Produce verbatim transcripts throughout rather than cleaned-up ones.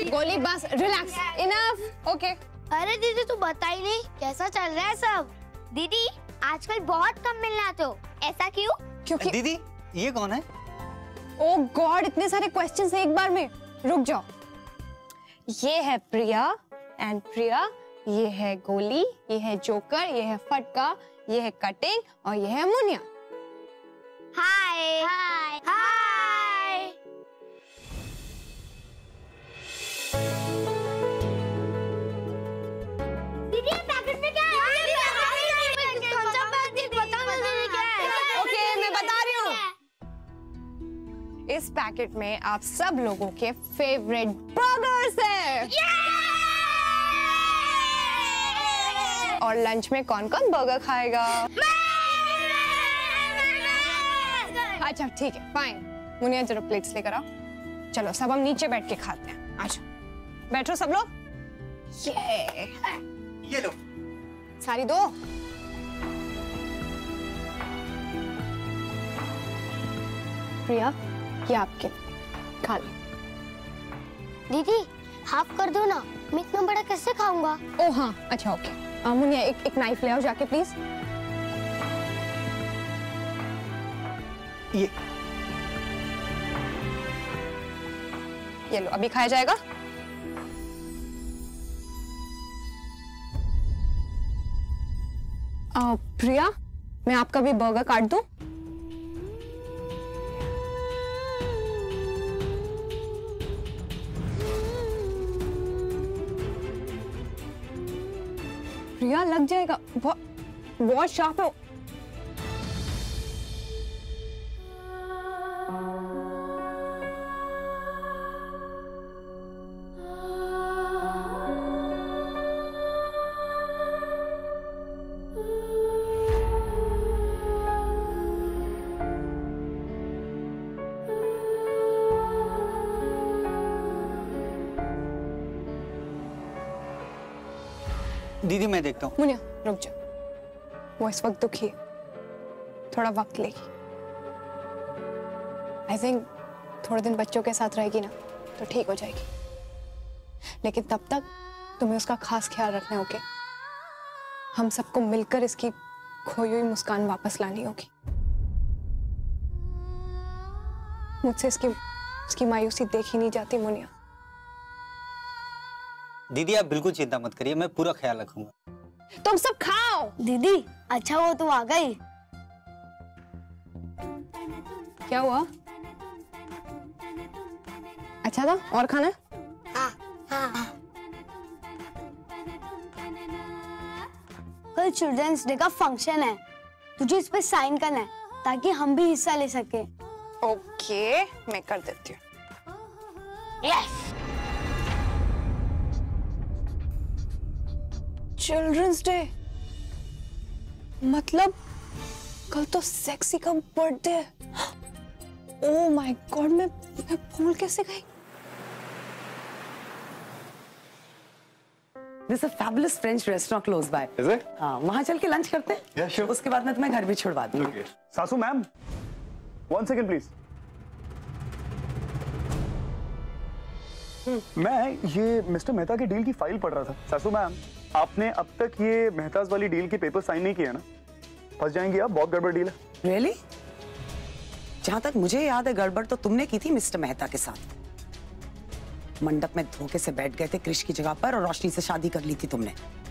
गोली बस, relax, enough, okay. अरे दीदी तू बता ही नहीं कैसा चल रहा है सब। दीदी आजकल बहुत कम मिलने आते हो, ऐसा क्यों? क्योंकि दीदी ये कौन है? ओह गॉड, इतने सारे क्वेश्चंस एक बार में, रुक जाओ। ये है प्रिया एंड प्रिया, ये है गोली, ये है जोकर, ये है फटका, ये है कटिंग और ये है मुनिया। हाय हाय हाय। दीदी ये पैकेट में क्या है? ओके मैं बता रही हूँ। इस पैकेट में आप सब लोगों के फेवरेट बर्गर्स हैं। और लंच में कौन कौन बर्गर खाएगा? अच्छा ठीक है, फाइन। मुनिया जरा प्लेट्स लेकर आओ। चलो सब हम नीचे बैठ के खाते हैं। अच्छा बैठो सब लोग। ये ये लो। सारी दो। प्रिया ये आपके, खा लो। दीदी हाफ कर दो ना, मैं इतना बड़ा कैसे खाऊंगा? ओ हाँ अच्छा ओके। मुनिया एक एक नाइफ ले आओ जाके प्लीज। ये ये लो, अभी खाया जाएगा। आ, प्रिया मैं आपका भी बर्गर काट दूं? प्रिया लग जाएगा, बहुत बहुत शार्प है। दीदी मैं देखता हूँ। मुनिया रुक जा, वो इस वक्त दुखी है, थोड़ा वक्त लेगी। आई थिंक थोड़े दिन बच्चों के साथ रहेगी ना तो ठीक हो जाएगी, लेकिन तब तक तुम्हें उसका खास ख्याल रखना होगा। हम सबको मिलकर इसकी खोई हुई मुस्कान वापस लानी होगी। मुझसे इसकी इसकी मायूसी देखी नहीं जाती मुनिया। दीदी आप बिल्कुल चिंता मत करिए, मैं पूरा ख्याल रखूंगा। तुम सब खाओ। दीदी अच्छा वो तो आ गई। क्या हुआ? अच्छा था, और खाना है? हाँ, हाँ। कल चिल्ड्रंस डे का फंक्शन है, तुझे इस पे साइन करना है ताकि हम भी हिस्सा ले सके। ओके मैं कर देती हूँ। यस। चिल्ड्रंस डे मतलब कल तो सेक्सी का बर्थडे है। ओह माय गॉड, मैं मैं भूल कैसे गई? There's a fabulous French restaurant close by. Is it? हाँ, वहाँ चल के लंच करते हैं। Yeah, sure. उसके बाद मैं तुम्हें घर भी छुड़वा दूँगी। Okay. सासू मैम, one second please. मैं ये मिस्टर मेहता की डील की फाइल पढ़ रहा था। सासू मैम, आपने अब तक ये मेहताज वाली डील की पेपर साइन नहीं किया ना? फंस जाएंगी आप, बहुत गड़बड़ डील है। Really? जहाँ तक मुझे याद है गड़बड़ तो तुमने की थी मिस्टर मेहता के साथ। मंडप में धोखे से बैठ गए थे क्रिश की जगह पर और रोशनी से शादी कर ली थी तुमने।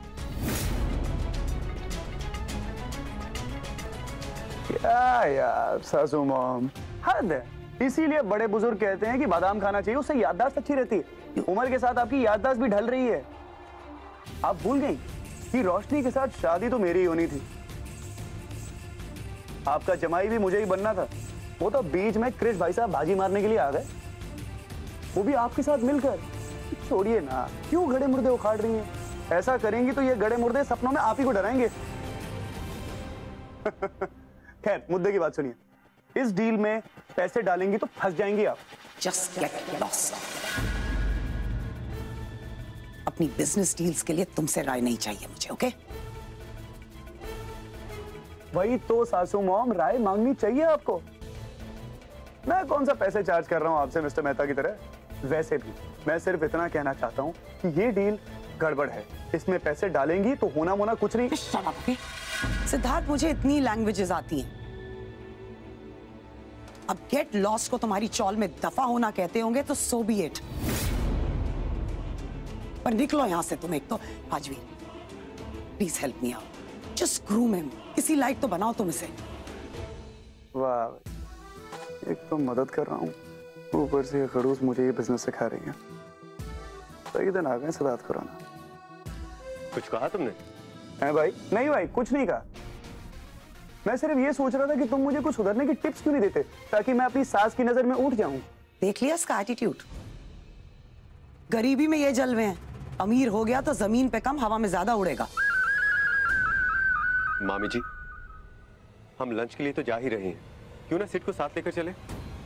क्या यार सासू मॉम, हद है। इसीलिए बड़े बुजुर्ग कहते हैं कि बादाम खाना चाहिए, उससे याददाश्त अच्छी रहती है। उम्र के साथ आपकी याददाश्त भी ढल रही है। आप भूल गई कि रोशनी के साथ शादी तो मेरी ही होनी थी। आपका जमाई भी मुझे ही बनना था। वो तो बीच में क्रिश भाई साहब बाजी मारने के लिए आ गए, वो भी आपके साथ मिलकर। छोड़िए ना, क्यों गड़े मुर्दे उखाड़ रही हैं? ऐसा करेंगी तो ये गड़े मुर्दे सपनों में आप ही को डराएंगे। खैर मुद्दे की बात सुनिए, इस डील में पैसे डालेंगी तो फंस जाएंगी आप। Just get lost. अपनी बिजनेस डील्स के लिए तुमसे राय नहीं चाहिए मुझे, ओके? वही तो सासू मॉम, राय मांगनी चाहिए आपको। मैं कौन सा पैसे चार्ज कर रहा हूं आपसे मिस्टर मेहता की तरह? वैसे भी मैं सिर्फ इतना कहना चाहता हूँ कि ये डील गड़बड़ है, इसमें पैसे डालेंगी तो होना मोना कुछ नहीं। Shut up, okay? सिद्धार्थ, मुझे इतनी लैंग्वेजेस आती हैं। अब गेट लॉस्ट को तुम्हारी चौल में दफा होना कहते होंगे तो सो बी इट। पर निकलो यहां से तुम। एक तो आज भी please help me out, just groom him, किसी लाइक तो बनाओ तुम इसे। वाह, एक तो मदद कर रहा हूँ, ऊपर से खड़ूस मुझे ये बिजनेस सिखा रही है। सही दिन आ गए सिद्धार्थ खुराना। कुछ कहा तुमने? है भाई? नहीं भाई, कुछ नहीं कहा। मैं सिर्फ ये सोच रहा था कि तुम मुझे कुछ सुधरने की टिप्स क्यों नहीं देते, ताकि मैं अपनी सास की नजर में उठ जाऊं। देख लिया इसका एटीट्यूड। गरीबी में ये जलवे हैं, अमीर हो गया तो जमीन पे कम हवा में ज्यादा उड़ेगा। मामी जी, हम लंच के लिए तो जा ही रहे हैं, क्यों ना सिट को साथ लेकर चले?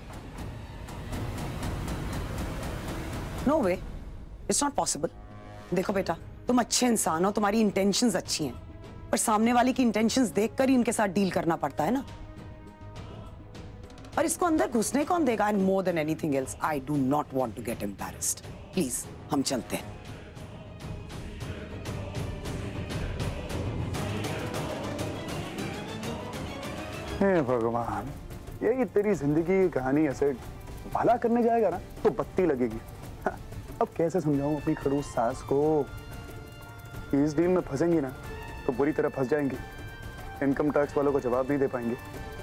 No way, it's not possible. देखो बेटा, तुम अच्छे इंसान हो, तुम्हारी इंटेंशंस अच्छी हैं, पर सामने वाले की इंटेंशंस देखकर ही इनके साथ डील करना पड़ता है ना। और इसको अंदर घुसने कौन देगा? And more than anything else, I do not want to get embarrassed. Please हम चलते हैं। हे भगवान, यही तेरी जिंदगी की कहानी ऐसे भला करने जाएगा ना तो बत्ती लगेगी। हाँ, अब कैसे समझाऊं अपनी खड़ूस सास को कि इस डील में फंसेंगी ना तो बुरी तरह फंस जाएंगी, इनकम टैक्स वालों को जवाब नहीं दे पाएंगे।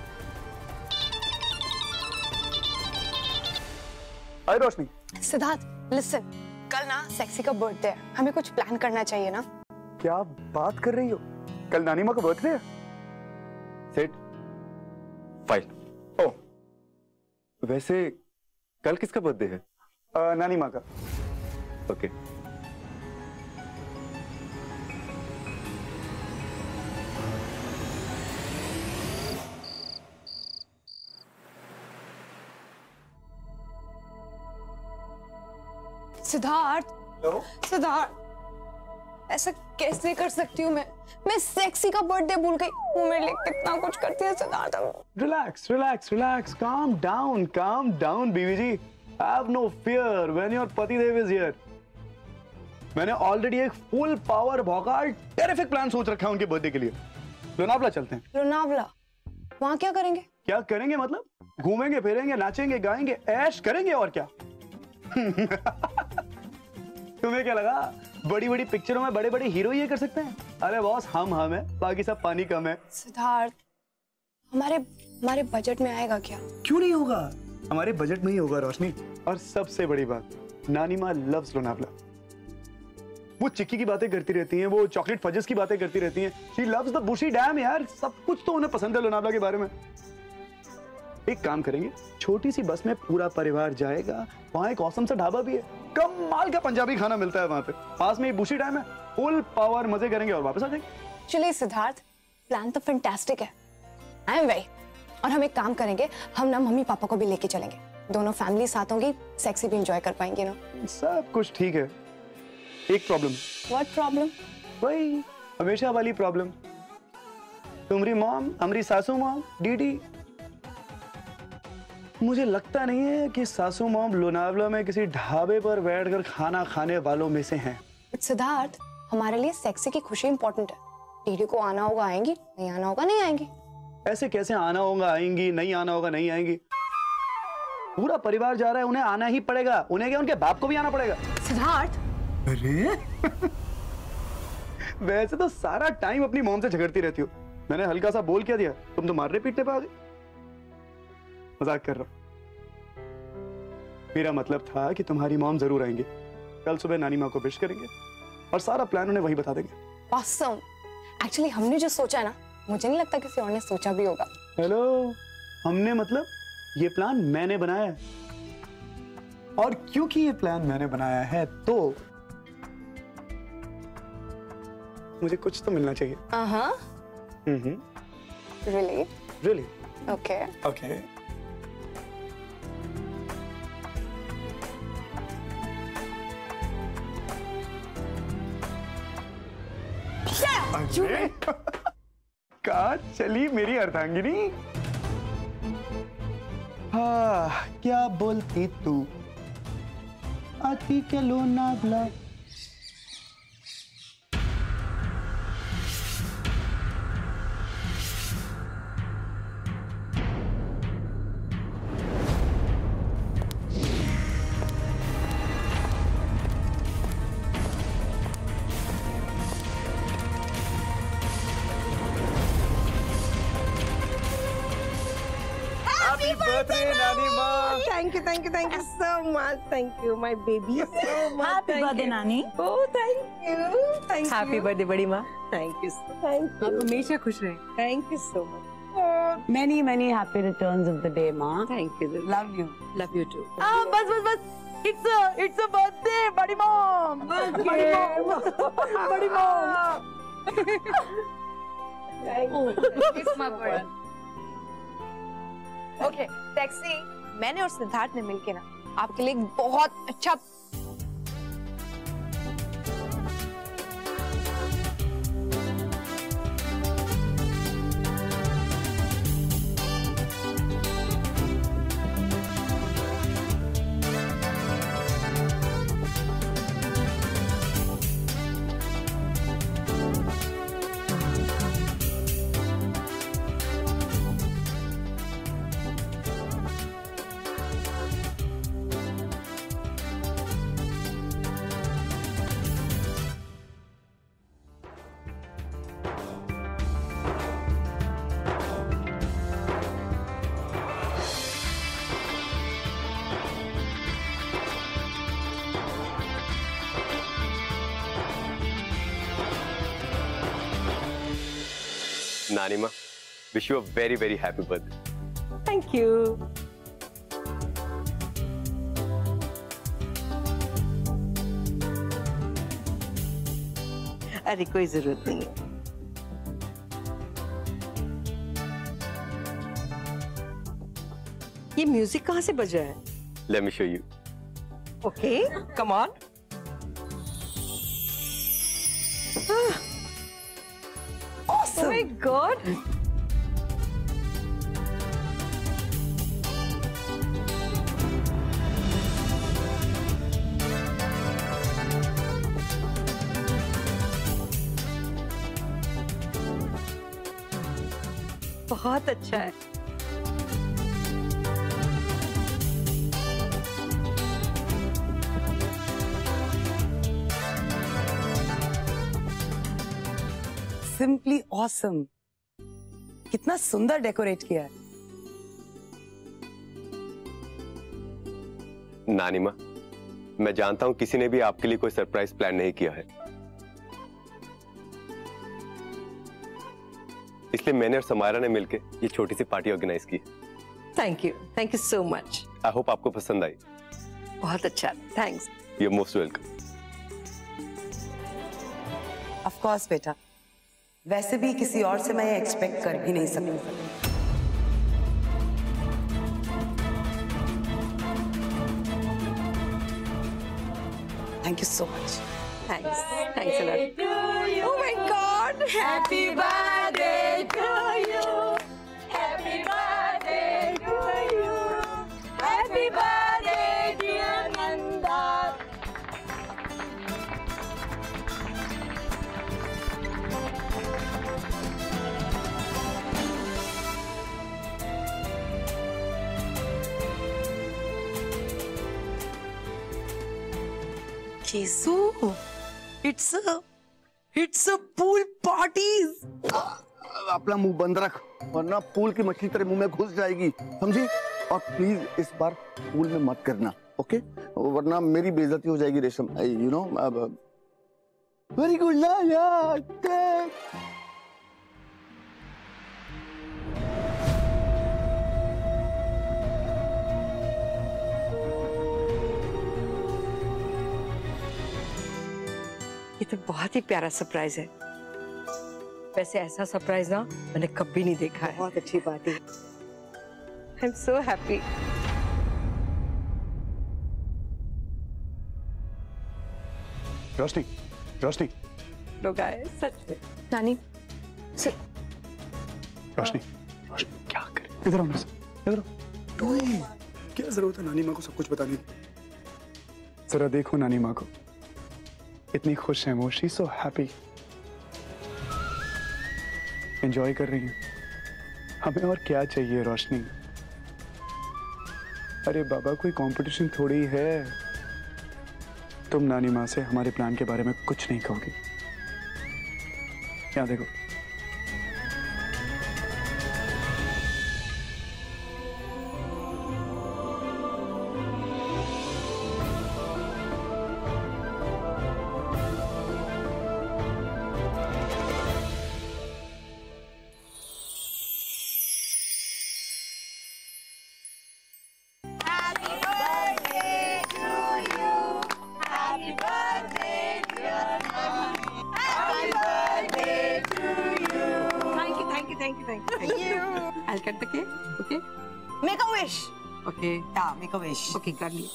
हाय रोशनी। सिद्धार्थ, लिसन, कल ना सेक्सी का बर्थडे है, हमें कुछ प्लान करना चाहिए ना। क्या बात कर रही हो? कल नानी माँ का बर्थडे है? Set file. ओह, वैसे कल किसका बर्थडे है? आ, नानी माँ का। ओके। सिद्धार्थ, सिद्धार्थ, ऐसा कैसे कर सकती हूँ मैं? मैं सेक्सी का बर्थडे भूल गई। वो मेरे लिए कितना कुछ करती है Siddharth. Relax, relax, relax, calm down, calm down, बीवी जी। Have no fear when your पतिदेव is here. मैंने ऑलरेडी एक फुल पावर भौकाल टेरिफिक प्लान सोच रखा है उनके बर्थडे के लिए। लोनावला चलते हैं। लोनावला? वहाँ क्या करेंगे? क्या करेंगे मतलब? घूमेंगे, फिरेंगे, नाचेंगे, गाएंगे, ऐश करेंगे और क्या। तुम्हें क्या लगा बड़ी बड़ी पिक्चरों में बड़े बड़े हीरो ये कर सकते हैं? अरे बॉस, हम हम है, बाकी सब पानी कम है। सिद्धार्थ, हमारे हमारे बजट में आएगा क्या? क्यों नहीं होगा, हमारे बजट में ही होगा रोशनी। और सबसे बड़ी बात, नानी माँ लव्स लोनावला। वो चिक्की की बातें करती रहती हैं, वो चॉकलेट फजेस की बातें करती रहती हैं। She loves the Bhushi dam यार, सब कुछ तो उन्हें पसंद है लोनावला के बारे में। एक काम करेंगे, छोटी सी बस में पूरा परिवार जाएगा, वहां एक औसम सा ढाबा भी है, कमाल का पंजाबी खाना मिलता है वहां पे, पास में बुशी डैम है, फुल पावर मजे करेंगे और वापस आ जाएंगे। चलिए सिद्धार्थ, प्लान तो फैंटास्टिक है। I am very. और हम एक काम करेंगे, हम ना मम्मी पापा को भी लेके चलेंगे, दोनों फैमिली साथ होंगी, सेक्सी भी एंजॉय कर पाएंगे ना। सब कुछ ठीक है, एक प्रॉब्लम। What problem? वही हमेशा वाली प्रॉब्लम, तुम्हारी मॉम, हमारी सासू मॉम, डीडी। मुझे लगता नहीं है कि सासू मॉम लोनावला में किसी ढाबे पर बैठकर खाना खाने वालों में से हैं। सिद्धार्थ, हमारे लिए सेक्सी की खुशी इंपॉर्टेंट है। डीडी को आना होगा आएंगी, नहीं आना होगा नहीं आएंगी। ऐसे कैसे आना होगा आएंगी, नहीं आना होगा नहीं आएंगी? पूरा परिवार जा रहा है, उन्हें आना ही पड़ेगा। उन्हें क्या, उनके बाप को भी आना पड़ेगा। सिद्धार्थ, अरे वैसे तो सारा टाइम अपनी मॉम से झगड़ती रहती हो, मैंने हल्का सा बोल क्या दिया, तुम तो मारने पीटने पे आ गए। मजाक कर रहा हूं, मेरा मतलब था कि तुम्हारी मॉम जरूर आएंगे, कल सुबह नानी माँ को विश करेंगे और सारा प्लान उन्हें वही बता देंगे। ऑसम। एक्चुअली हमने जो सोचा है ना, मुझे नहीं लगता किसी और ने सोचा भी होगा। हेलो, हमने मतलब ये प्लान मैंने बनाया है, और क्योंकि ये प्लान मैंने बनाया है तो मुझे कुछ तो मिलना चाहिए। हाँ। Hmm. Really? Really? Okay okay. कहाँ चली मेरी अर्धांगिनी? हाँ, क्या बोलती तू? आती के लोनावला। Happy birthday, नानी माँ। Thank you, thank you, thank you so much. Thank you, my baby, so much. Happy Thank birthday, you. नानी। Oh, thank you, thank you. Happy birthday बड़ी माँ। Thank you, so- thank you. आप हमेशा खुश रहें। Thank you so much. Oh, Many many happy returns of the day, Ma. thank you. Love you. Love you too. हाँ बस बस बस। It's a it's a birthday बड़ी मॉम। बड़ी मॉम। बड़ी mom. It's my birthday. Okay taxi, मैंने और सिद्धार्थ ने मिलके ना आपके लिए एक बहुत अच्छा नानी माँ, wish you a very very happy birthday. Thank you. अरे कोई जरूरत नहीं है। ये म्यूजिक कहाँ से बज रहा है? Let me show you. Okay, come on. Oh my God! बहुत अच्छा है। Simply awesome. कितना सुंदर डेकोरेट किया है। नानी माँ, मैं जानता हूँ किसी ने भी आपके लिए कोई सरप्राइज प्लान नहीं किया है, इसलिए मैंने और समायरा ने मिलकर ये छोटी सी पार्टी ऑर्गेनाइज की। Thank you, thank you so much. I hope आपको पसंद आई। बहुत अच्छा, thanks. You are most welcome. Of course बेटा, वैसे भी किसी और से मैं ये एक्सपेक्ट कर भी नहीं सकती। Thank you so much. Thanks, thanks a lot. Oh my God! Happy birthday to you. Happy birthday to you. Happy birthday dear Nanda. Kesu, it's a it's a pool parties. अपना मुंह बंद रख, वरना पूल की मछली तेरे मुंह में घुस जाएगी, समझी? और प्लीज इस बार पूल में मत करना, ओके? वरना मेरी बेइज्जती हो जाएगी रेशम, यू नो। वेरी गुड ना यार। ये तो बहुत ही प्यारा सरप्राइज है। वैसे ऐसा सरप्राइज ना मैंने कभी नहीं देखा है। बहुत अच्छी बात है। I am so happy. रोशनी, रोशनी, लोग आए सच में। नानी रोशनी, रोशनी क्या करे? इधर आओ मेरे साथ, इधर आओ। क्या जरूरत है नानी माँ को सब कुछ बताने की? जरा देखो नानी माँ को, इतनी खुश है वो, शी सो हैप्पी, एंजॉय कर रही है। हमें और क्या चाहिए रोशनी? अरे बाबा, कोई कंपटीशन थोड़ी है। तुम नानी माँ से हमारे प्लान के बारे में कुछ नहीं कहोगी। यहाँ देखो, I'll cut the cake. Okay. Make a wish. Okay. Yeah, make a wish. Okay, कर लिया.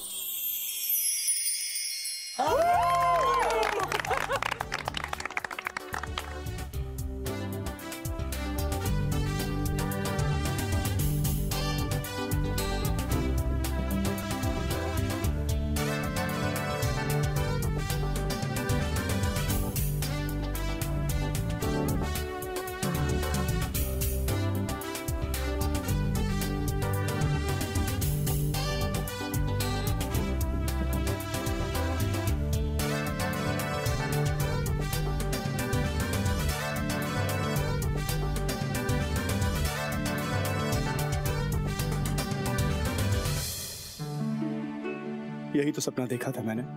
यही तो सपना देखा था मैंने।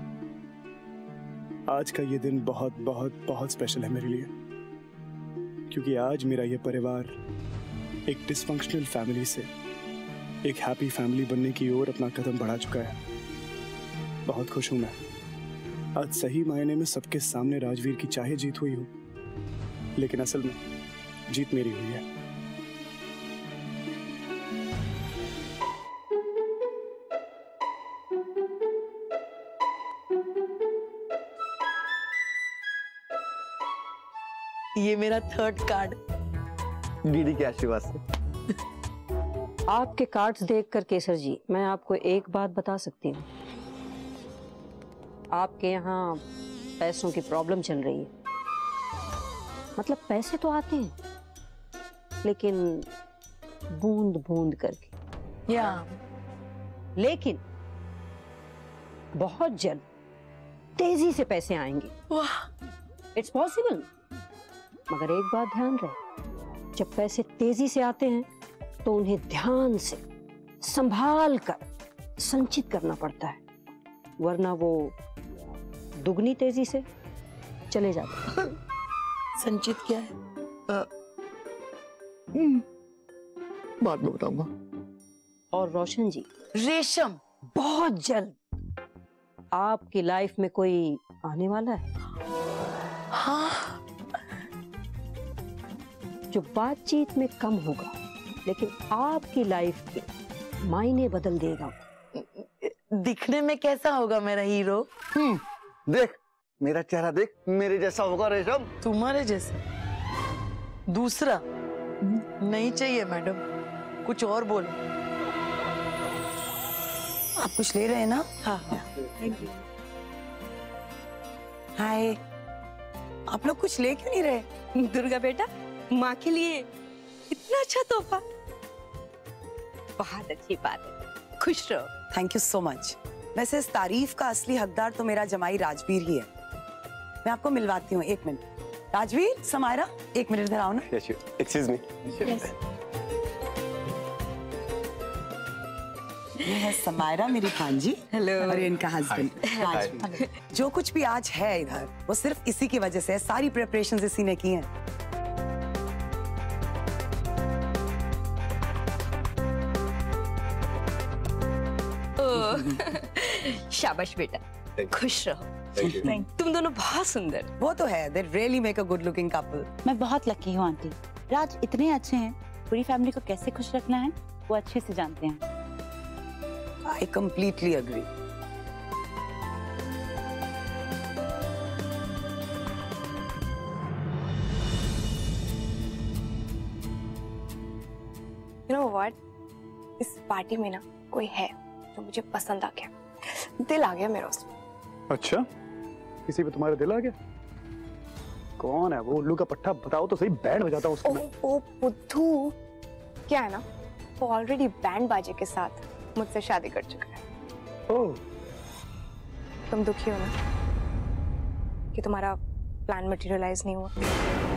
आज का ये दिन बहुत बहुत बहुत स्पेशल है मेरे लिए, क्योंकि आज मेरा ये परिवार एक डिसफंक्शनल फैमिली से एक हैप्पी फैमिली बनने की ओर अपना कदम बढ़ा चुका है। बहुत खुश हूं मैं। आज सही मायने में सबके सामने राजवीर की चाहे जीत हुई हो, लेकिन असल में जीत मेरी हुई है। ये मेरा थर्ड कार्ड डीडी के आशीर्वाद से। आपके कार्ड्स देखकर केसर जी, मैं आपको एक बात बता सकती हूँ। आपके यहाँ पैसों की प्रॉब्लम चल रही है। मतलब पैसे तो आते हैं, लेकिन बूंद बूंद करके। या लेकिन बहुत जल्द तेजी से पैसे आएंगे। वाह, इट्स पॉसिबल। मगर एक बात ध्यान रहे, जब पैसे तेजी से आते हैं तो उन्हें ध्यान से संभाल कर संचित करना पड़ता है, वरना वो दुगनी तेजी से चले जाते हैं। संचित क्या है? बाद में बताऊंगा। और रोशन जी, रेशम बहुत जल्द आपकी लाइफ में कोई आने वाला है। हाँ, जो बातचीत में कम होगा, लेकिन आपकी लाइफ के मायने बदल देगा। दिखने में कैसा होगा मेरा हीरो? हम्म, देख मेरा चेहरा देख, मेरे जैसा होगा रेशम। तुम्हारे जैसा? दूसरा नहीं चाहिए मैडम, कुछ और बोलो। आप कुछ ले रहे हैं ना? हाँ हाँ, थैंक यू। हाय, आप लोग कुछ ले क्यों नहीं रहे? दुर्गा बेटा, माँ के लिए इतना अच्छा तोहफा, बहुत अच्छी बात है, खुश रहो। Thank you so much. वैसे इस तारीफ का असली हकदार तो मेरा जमाई राजवीर ही है। मैं आपको मिलवाती हूँ, एक मिनट। राजवीर, समायरा, एक मिनट इधर आओ ना। Excuse me. ये है समायरा, मेरी भांजी। हेलो। और इनका हस्बैंड राजवीर। जो कुछ भी आज है इधर, वो सिर्फ इसी की वजह से है। सारी प्रिपरेशंस इसी ने की हैं। शाबाश बेटा, खुश रहो। Thank you. तुम दोनों बहुत सुंदर। वो तो है, they really make a good looking couple। मैं बहुत लकी हूँ आंटी। राज इतने अच्छे हैं, पूरी फैमिली को कैसे खुश रखना है वो अच्छे से जानते हैं। I completely agree। You know what? इस पार्टी में ना कोई है जो मुझे पसंद आ गया, दिल आ गया मेरा उसमें। अच्छा, किसी पे तुम्हारा दिल आ गया? कौन है वो उल्लू का पट्टा? बताओ तो सही, बैंड बजाता हूँ उसको। ओ, ओ बुद्धू, क्या है ना, वो ऑलरेडी बैंड बाजे के साथ मुझसे शादी कर चुका है। ओह, तुम दुखी हो ना कि तुम्हारा प्लान मटेरियलाइज नहीं हुआ?